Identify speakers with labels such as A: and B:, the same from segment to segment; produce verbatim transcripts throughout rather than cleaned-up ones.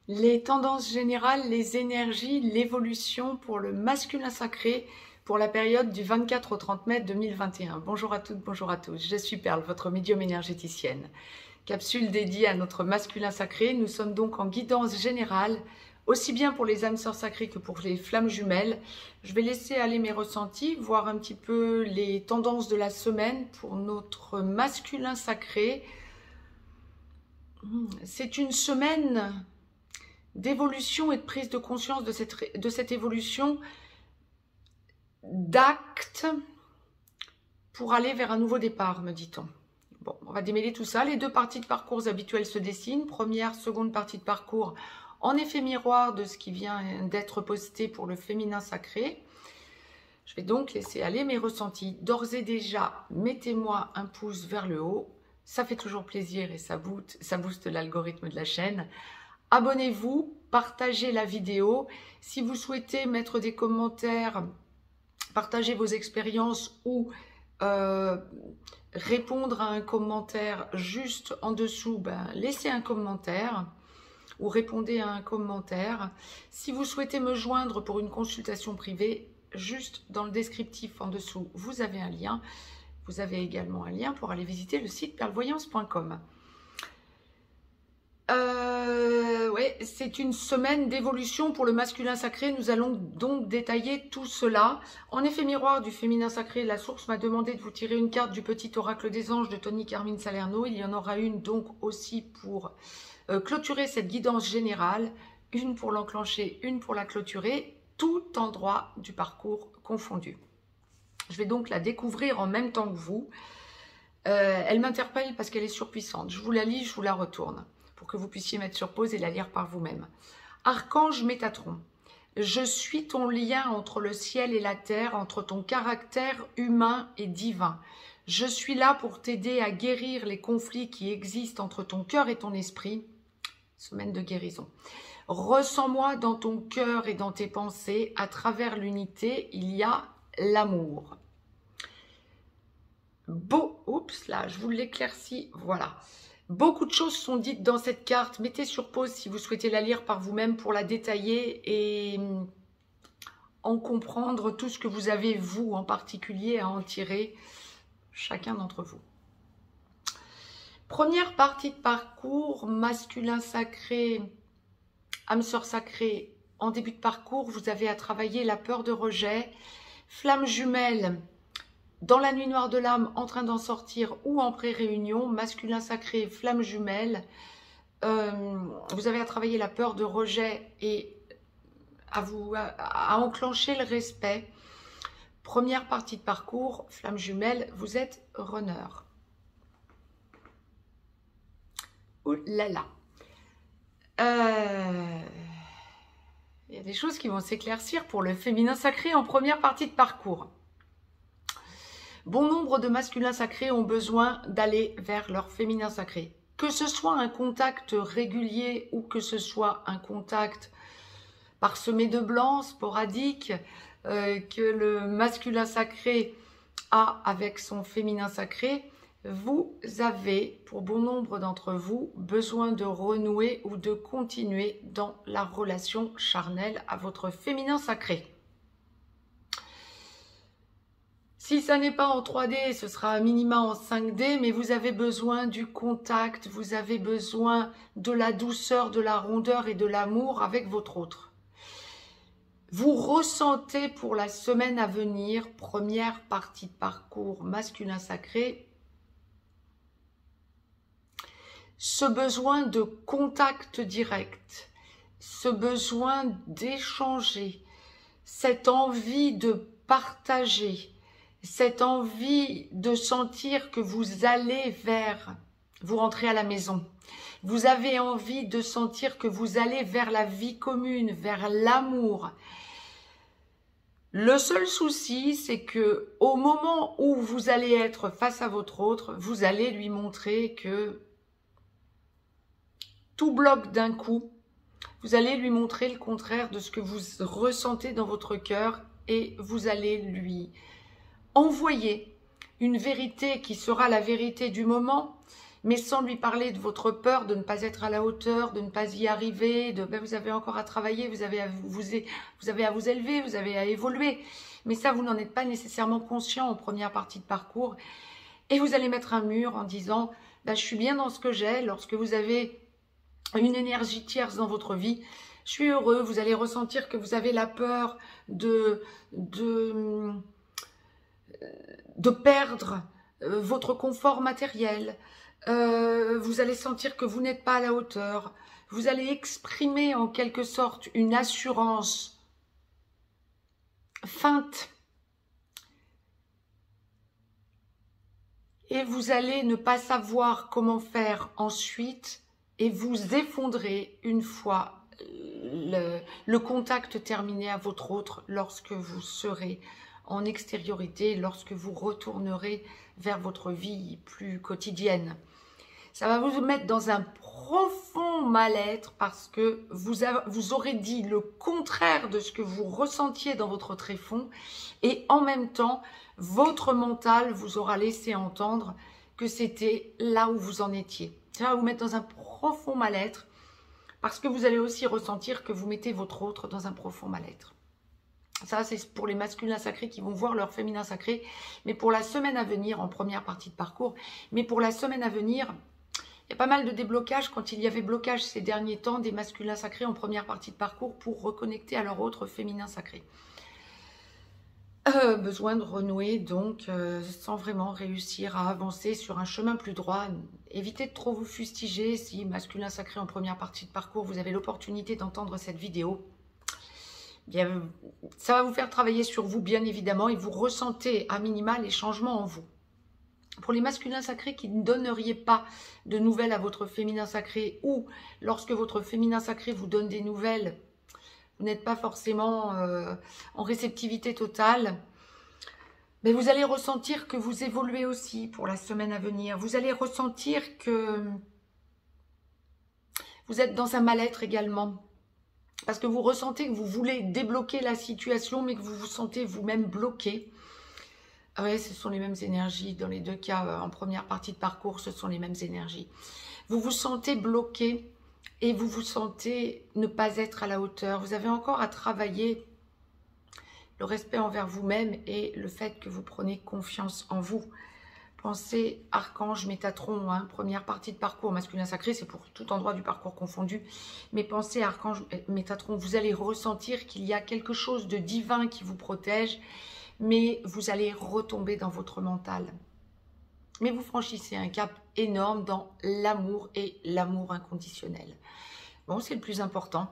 A: Les tendances générales, les énergies, l'évolution pour le masculin sacré pour la période du vingt-quatre au trente mai deux mille vingt et un. Bonjour à toutes, bonjour à tous. Je suis Perle, votre médium énergéticienne. Capsule dédiée à notre masculin sacré. Nous sommes donc en guidance générale, aussi bien pour les âmes sœurs sacrées que pour les flammes jumelles. Je vais laisser aller mes ressentis, voir un petit peu les tendances de la semaine pour notre masculin sacré. C'est une semaine d'évolution et de prise de conscience de cette, de cette évolution, d'actes pour aller vers un nouveau départ, me dit-on. Bon, on va démêler tout ça. Les deux parties de parcours habituelles se dessinent. Première, seconde partie de parcours, en effet miroir de ce qui vient d'être posté pour le féminin sacré. Je vais donc laisser aller mes ressentis. D'ores et déjà, mettez-moi un pouce vers le haut. Ça fait toujours plaisir et ça booste, ça booste l'algorithme de la chaîne. Abonnez-vous, partagez la vidéo. Si vous souhaitez mettre des commentaires, partager vos expériences ou euh, répondre à un commentaire juste en dessous, ben, laissez un commentaire ou répondez à un commentaire. Si vous souhaitez me joindre pour une consultation privée, juste dans le descriptif en dessous, vous avez un lien. Vous avez également un lien pour aller visiter le site perlevoyance point com. Euh, ouais, c'est une semaine d'évolution pour le masculin sacré. Nous allons donc détailler tout cela. En effet miroir du féminin sacré, la source m'a demandé de vous tirer une carte du petit oracle des anges de Tony Carmine Salerno. Il y en aura une donc aussi pour euh, clôturer cette guidance générale. Une pour l'enclencher, une pour la clôturer, tout endroit du parcours confondu. Je vais donc la découvrir en même temps que vous. Euh, elle m'interpelle parce qu'elle est surpuissante. Je vous la lis, je vous la retourne, pour que vous puissiez mettre sur pause et la lire par vous-même. Archange Métatron, je suis ton lien entre le ciel et la terre, entre ton caractère humain et divin. Je suis là pour t'aider à guérir les conflits qui existent entre ton cœur et ton esprit. Semaine de guérison. Ressens-moi dans ton cœur et dans tes pensées. À travers l'unité, il y a l'amour. Beau, oups, là, je vous l'éclaircis, voilà. Beaucoup de choses sont dites dans cette carte. Mettez sur pause si vous souhaitez la lire par vous-même pour la détailler et en comprendre tout ce que vous avez, vous, en particulier, à en tirer, chacun d'entre vous. Première partie de parcours, masculin sacré, âme sœur sacrée. En début de parcours, vous avez à travailler la peur de rejet, flamme jumelle, dans la nuit noire de l'âme, en train d'en sortir ou en pré-réunion, masculin sacré, flamme jumelle, euh, vous avez à travailler la peur de rejet et à, vous, à, à enclencher le respect. Première partie de parcours, flamme jumelle, vous êtes runner. Ouh là là. Euh, il y a des choses qui vont s'éclaircir pour le féminin sacré en première partie de parcours. Bon nombre de masculins sacrés ont besoin d'aller vers leur féminin sacré. Que ce soit un contact régulier ou que ce soit un contact parsemé de blanc, sporadique, euh, que le masculin sacré a avec son féminin sacré, vous avez, pour bon nombre d'entre vous, besoin de renouer ou de continuer dans la relation charnelle à votre féminin sacré. Si ça n'est pas en trois D, ce sera un minima en cinq D, mais vous avez besoin du contact, vous avez besoin de la douceur, de la rondeur et de l'amour avec votre autre. Vous ressentez pour la semaine à venir, première partie de parcours masculin sacré, ce besoin de contact direct, ce besoin d'échanger, cette envie de partager, cette envie de sentir que vous allez vers, vous rentrez à la maison, vous avez envie de sentir que vous allez vers la vie commune, vers l'amour. Le seul souci, c'est que au moment où vous allez être face à votre autre, vous allez lui montrer que tout bloque d'un coup. Vous allez lui montrer le contraire de ce que vous ressentez dans votre cœur et vous allez lui envoyer une vérité qui sera la vérité du moment, mais sans lui parler de votre peur de ne pas être à la hauteur, de ne pas y arriver, de ben, vous avez encore à travailler, vous avez à vous, vous avez à vous élever, vous avez à évoluer. Mais ça, vous n'en êtes pas nécessairement conscient en première partie de parcours. Et vous allez mettre un mur en disant ben, « je suis bien dans ce que j'ai ». Lorsque vous avez une énergie tierce dans votre vie, je suis heureux, vous allez ressentir que vous avez la peur de, de, de perdre votre confort matériel. Euh, vous allez sentir que vous n'êtes pas à la hauteur. Vous allez exprimer en quelque sorte une assurance feinte. Et vous allez ne pas savoir comment faire ensuite et vous effondrer une fois le, le contact terminé à votre autre, lorsque vous serez en extériorité, lorsque vous retournerez vers votre vie plus quotidienne. Ça va vous mettre dans un profond mal-être parce que vous, avez, vous aurez dit le contraire de ce que vous ressentiez dans votre tréfonds et en même temps, votre mental vous aura laissé entendre que c'était là où vous en étiez. Ça va vous mettre dans un profond mal-être parce que vous allez aussi ressentir que vous mettez votre autre dans un profond mal-être. Ça, c'est pour les masculins sacrés qui vont voir leur féminin sacré. Mais pour la semaine à venir, en première partie de parcours, mais pour la semaine à venir, il y a pas mal de déblocages quand il y avait blocage ces derniers temps des masculins sacrés en première partie de parcours pour reconnecter à leur autre féminin sacré. Euh, besoin de renouer donc euh, sans vraiment réussir à avancer sur un chemin plus droit. Évitez de trop vous fustiger si masculin sacré en première partie de parcours, vous avez l'opportunité d'entendre cette vidéo. Bien, ça va vous faire travailler sur vous bien évidemment et vous ressentez à minima les changements en vous. Pour les masculins sacrés qui ne donneriez pas de nouvelles à votre féminin sacré ou lorsque votre féminin sacré vous donne des nouvelles, vous n'êtes pas forcément euh, en réceptivité totale, mais vous allez ressentir que vous évoluez aussi pour la semaine à venir. Vous allez ressentir que vous êtes dans un mal-être également. Parce que vous ressentez que vous voulez débloquer la situation, mais que vous vous sentez vous-même bloqué. Ah ouais, ce sont les mêmes énergies. Dans les deux cas, en première partie de parcours, ce sont les mêmes énergies. Vous vous sentez bloqué et vous vous sentez ne pas être à la hauteur. Vous avez encore à travailler le respect envers vous-même et le fait que vous prenez confiance en vous. Pensez Archange Métatron, hein, première partie de parcours masculin sacré, c'est pour tout endroit du parcours confondu. Mais pensez Archange Métatron, vous allez ressentir qu'il y a quelque chose de divin qui vous protège, mais vous allez retomber dans votre mental. Mais vous franchissez un cap énorme dans l'amour et l'amour inconditionnel. Bon, c'est le plus important.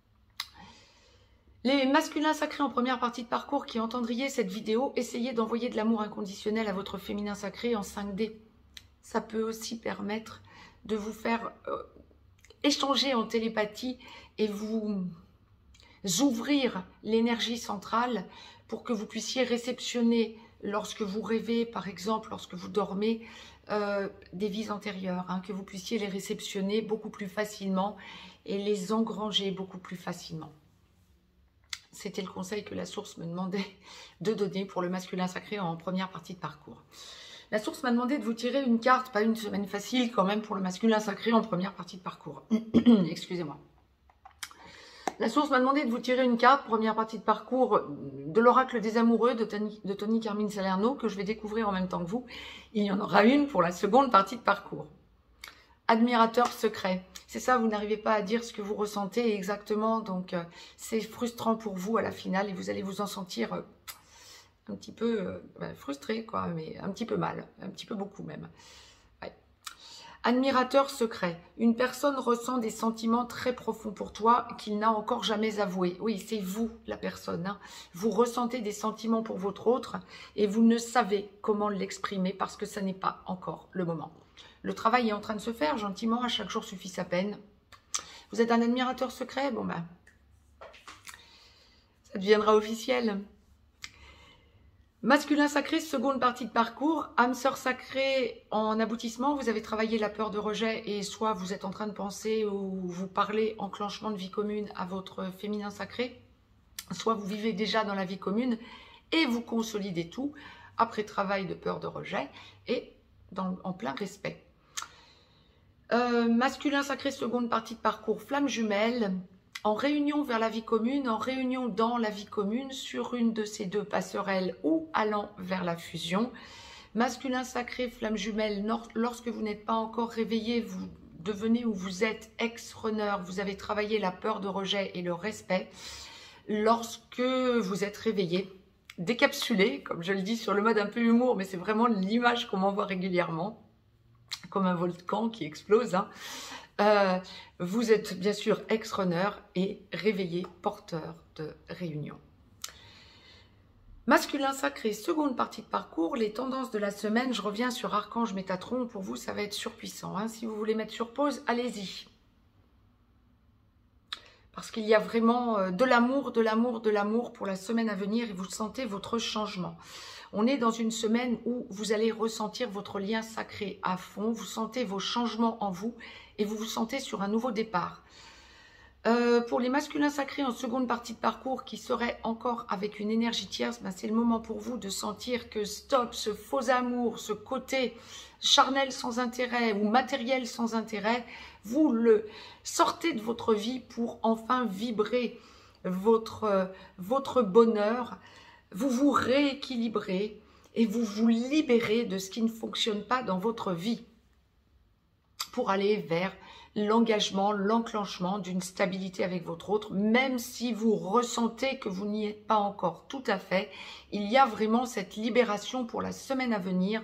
A: Les masculins sacrés en première partie de parcours qui entendriez cette vidéo, essayez d'envoyer de l'amour inconditionnel à votre féminin sacré en cinq D. Ça peut aussi permettre de vous faire euh, échanger en télépathie et vous ouvrir l'énergie centrale pour que vous puissiez réceptionner lorsque vous rêvez, par exemple, lorsque vous dormez, euh, des vies antérieures, hein, que vous puissiez les réceptionner beaucoup plus facilement et les engranger beaucoup plus facilement. C'était le conseil que la source me demandait de donner pour le masculin sacré en première partie de parcours. La source m'a demandé de vous tirer une carte, pas une semaine facile quand même pour le masculin sacré en première partie de parcours. Excusez-moi. La source m'a demandé de vous tirer une carte, première partie de parcours de l'oracle des amoureux de Tony, de Tony Carmine Salerno, que je vais découvrir en même temps que vous. Il y en aura une pour la seconde partie de parcours. Admirateur secret. C'est ça, vous n'arrivez pas à dire ce que vous ressentez exactement, donc euh, c'est frustrant pour vous à la finale et vous allez vous en sentir euh, un petit peu euh, bah, frustré, quoi, mais un petit peu mal, un petit peu beaucoup même. Ouais. Admirateur secret. Une personne ressent des sentiments très profonds pour toi qu'il n'a encore jamais avoués. Oui, c'est vous la personne. Hein. Vous ressentez des sentiments pour votre autre et vous ne savez comment l'exprimer parce que ça n'est pas encore le moment. Le travail est en train de se faire gentiment, à chaque jour suffit sa peine. Vous êtes un admirateur secret, bon ben, ça deviendra officiel. Masculin sacré, seconde partie de parcours. Âme sœur sacrée en aboutissement, vous avez travaillé la peur de rejet et soit vous êtes en train de penser ou vous parlez enclenchement de vie commune à votre féminin sacré, soit vous vivez déjà dans la vie commune et vous consolidez tout après travail de peur de rejet et dans, en plein respect. Euh, masculin sacré, seconde partie de parcours, flamme jumelle, en réunion vers la vie commune, en réunion dans la vie commune, sur une de ces deux passerelles ou allant vers la fusion. Masculin sacré, flamme jumelle, lorsque vous n'êtes pas encore réveillé, vous devenez ou vous êtes ex-runner, vous avez travaillé la peur de rejet et le respect. Lorsque vous êtes réveillé, décapsulé, comme je le dis sur le mode un peu humour, mais c'est vraiment l'image qu'on m'envoie régulièrement, comme un volcan qui explose, hein. Euh, vous êtes bien sûr ex-runner et réveillé, porteur de réunion. Masculin sacré, seconde partie de parcours, les tendances de la semaine, je reviens sur Archange Métatron, pour vous ça va être surpuissant, hein. Si vous voulez mettre sur pause, allez-y. Parce qu'il y a vraiment de l'amour, de l'amour, de l'amour pour la semaine à venir et vous sentez votre changement. On est dans une semaine où vous allez ressentir votre lien sacré à fond, vous sentez vos changements en vous et vous vous sentez sur un nouveau départ. Euh, pour les masculins sacrés en seconde partie de parcours qui seraient encore avec une énergie tierce, ben c'est le moment pour vous de sentir que stop, ce faux amour, ce côté charnel sans intérêt ou matériel sans intérêt, vous le sortez de votre vie pour enfin vibrer votre, euh, votre bonheur. Vous vous rééquilibrez et vous vous libérez de ce qui ne fonctionne pas dans votre vie pour aller vers l'engagement, l'enclenchement d'une stabilité avec votre autre, même si vous ressentez que vous n'y êtes pas encore tout à fait. Il y a vraiment cette libération pour la semaine à venir.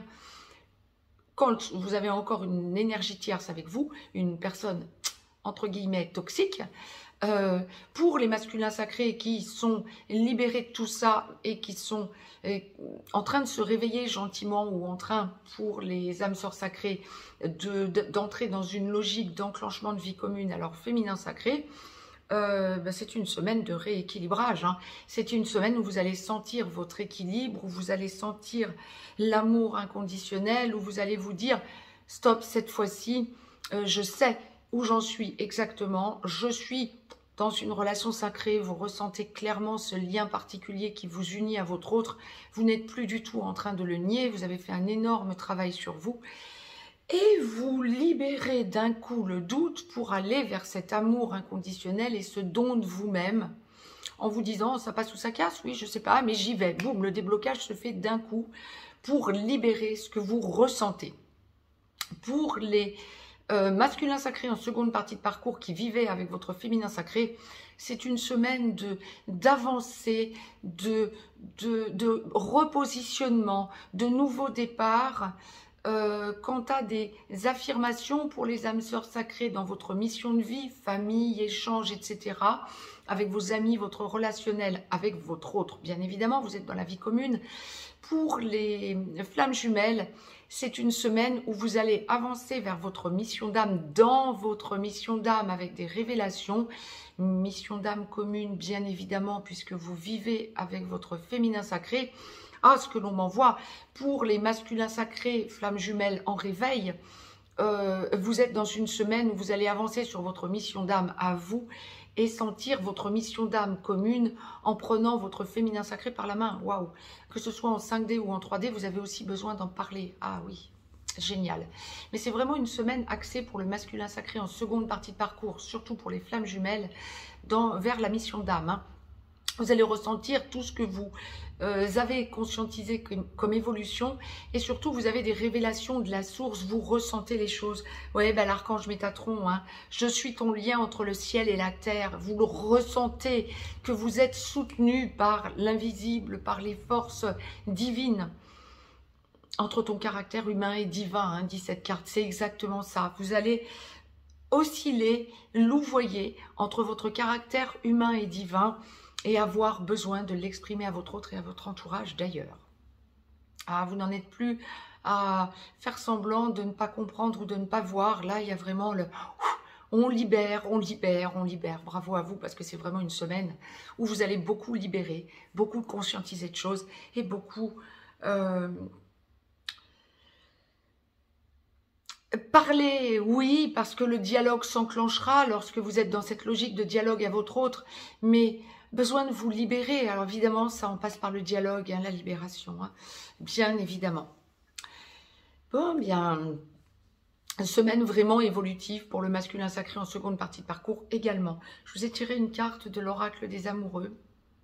A: Quand vous avez encore une énergie tierce avec vous, une personne entre guillemets toxique, euh, pour les masculins sacrés qui sont libérés de tout ça et qui sont euh, en train de se réveiller gentiment ou en train, pour les âmes sœurs sacrées, de, de, d'entrer dans une logique d'enclenchement de vie commune, alors féminin sacré, euh, ben c'est une semaine de rééquilibrage, hein. C'est une semaine où vous allez sentir votre équilibre, où vous allez sentir l'amour inconditionnel, où vous allez vous dire stop, cette fois-ci, euh, je sais où j'en suis exactement, je suis dans une relation sacrée, vous ressentez clairement ce lien particulier qui vous unit à votre autre, vous n'êtes plus du tout en train de le nier, vous avez fait un énorme travail sur vous, et vous libérez d'un coup le doute pour aller vers cet amour inconditionnel et ce don de vous-même, en vous disant ça passe ou ça casse, oui je sais pas, mais j'y vais, boum, le déblocage se fait d'un coup pour libérer ce que vous ressentez. Pour les Euh, masculin sacré en seconde partie de parcours qui vivait avec votre féminin sacré, c'est une semaine de d'avancée, de, de, de repositionnement, de nouveaux départs. Euh, quant à des affirmations pour les âmes sœurs sacrées dans votre mission de vie, famille, échange, et cetera, avec vos amis, votre relationnel, avec votre autre, bien évidemment, vous êtes dans la vie commune. Pour les flammes jumelles, c'est une semaine où vous allez avancer vers votre mission d'âme, dans votre mission d'âme avec des révélations. Mission d'âme commune, bien évidemment, puisque vous vivez avec votre féminin sacré. Ah, ce que l'on m'envoie pour les masculins sacrés, flammes jumelles en réveil. Euh, vous êtes dans une semaine où vous allez avancer sur votre mission d'âme à vous et sentir votre mission d'âme commune en prenant votre féminin sacré par la main. Waouh! Que ce soit en cinq D ou en trois D, vous avez aussi besoin d'en parler. Ah oui, génial. Mais c'est vraiment une semaine axée pour le masculin sacré en seconde partie de parcours, surtout pour les flammes jumelles, dans, vers la mission d'âme, hein. Vous allez ressentir tout ce que vous euh, avez conscientisé comme, comme évolution et surtout vous avez des révélations de la source, vous ressentez les choses. Oui, ben, l'archange Métatron, hein, je suis ton lien entre le ciel et la terre. Vous le ressentez, que vous êtes soutenu par l'invisible, par les forces divines. Entre ton caractère humain et divin, hein, dit cette carte, c'est exactement ça. Vous allez osciller, louvoyer entre votre caractère humain et divin, et avoir besoin de l'exprimer à votre autre et à votre entourage d'ailleurs. Ah, vous n'en êtes plus à faire semblant de ne pas comprendre ou de ne pas voir. Là, il y a vraiment le... On libère, on libère, on libère. Bravo à vous parce que c'est vraiment une semaine où vous allez beaucoup libérer, beaucoup conscientiser de choses et beaucoup... Euh... Parler, oui, parce que le dialogue s'enclenchera lorsque vous êtes dans cette logique de dialogue à votre autre, mais... besoin de vous libérer. Alors évidemment, ça en passe par le dialogue, hein, la libération, hein, bien évidemment. Bon, bien, Semaine vraiment évolutive pour le masculin sacré en seconde partie de parcours également. Je vous ai tiré une carte de l'oracle des amoureux.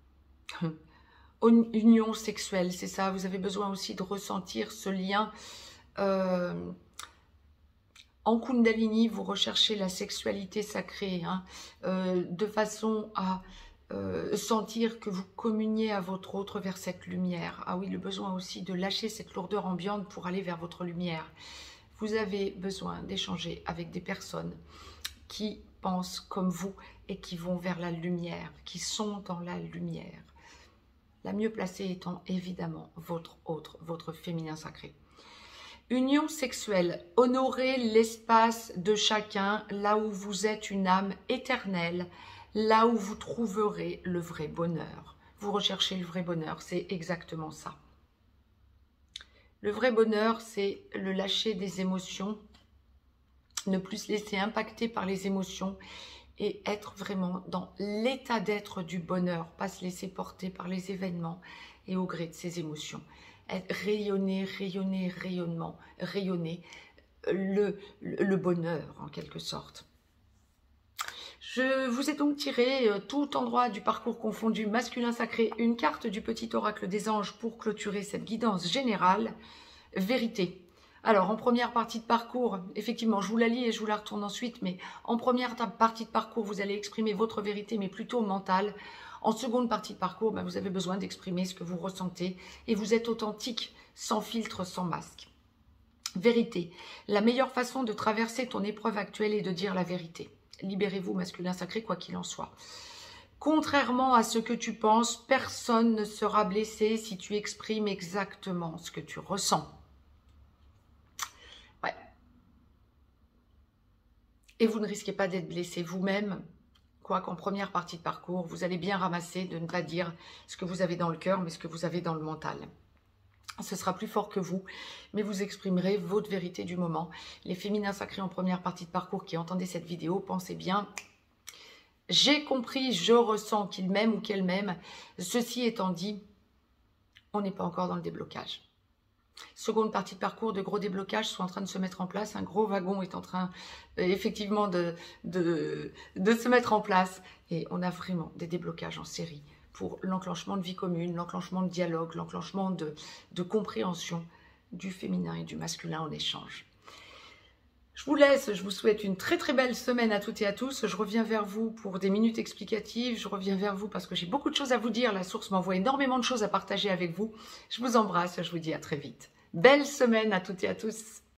A: Union sexuelle, c'est ça. Vous avez besoin aussi de ressentir ce lien. Euh, en Kundalini, vous recherchez la sexualité sacrée, hein, euh, de façon à euh, sentir que vous communiez à votre autre vers cette lumière. Ah oui, le besoin aussi de lâcher cette lourdeur ambiante pour aller vers votre lumière. Vous avez besoin d'échanger avec des personnes qui pensent comme vous et qui vont vers la lumière, qui sont dans la lumière. La mieux placée étant évidemment votre autre, votre féminin sacré. Union sexuelle, honorez l'espace de chacun, là où vous êtes une âme éternelle, là où vous trouverez le vrai bonheur. Vous recherchez le vrai bonheur, c'est exactement ça. Le vrai bonheur, c'est le lâcher des émotions, ne plus se laisser impacter par les émotions et être vraiment dans l'état d'être du bonheur, pas se laisser porter par les événements et au gré de ses émotions. Être, rayonner, rayonner, rayonnement, rayonner le, le bonheur en quelque sorte. Je vous ai donc tiré tout endroit du parcours confondu masculin sacré, une carte du petit oracle des anges pour clôturer cette guidance générale. Vérité. Alors, en première partie de parcours, effectivement, je vous la lis et je vous la retourne ensuite, mais en première partie de parcours, vous allez exprimer votre vérité, mais plutôt mentale. En seconde partie de parcours, ben, vous avez besoin d'exprimer ce que vous ressentez et vous êtes authentique, sans filtre, sans masque. Vérité. La meilleure façon de traverser ton épreuve actuelle est de dire la vérité. Libérez-vous, masculin sacré, quoi qu'il en soit. Contrairement à ce que tu penses, personne ne sera blessé si tu exprimes exactement ce que tu ressens. Ouais. Et vous ne risquez pas d'être blessé vous-même. Quoi qu'en première partie de parcours, vous allez bien ramasser de ne pas dire ce que vous avez dans le cœur, mais ce que vous avez dans le mental. Ce sera plus fort que vous, mais vous exprimerez votre vérité du moment. Les féminins sacrés en première partie de parcours qui entendez cette vidéo, pensez bien, j'ai compris, je ressens qu'il m'aime ou qu'elle m'aime. Ceci étant dit, on n'est pas encore dans le déblocage. Seconde partie de parcours, de gros déblocages sont en train de se mettre en place. Un gros wagon est en train euh, effectivement de, de, de se mettre en place. Et on a vraiment des déblocages en série pour l'enclenchement de vie commune, l'enclenchement de dialogue, l'enclenchement de, de compréhension du féminin et du masculin en échange. Je vous laisse, je vous souhaite une très très belle semaine à toutes et à tous. Je reviens vers vous pour des minutes explicatives. Je reviens vers vous parce que j'ai beaucoup de choses à vous dire. La source m'envoie énormément de choses à partager avec vous. Je vous embrasse, je vous dis à très vite. Belle semaine à toutes et à tous.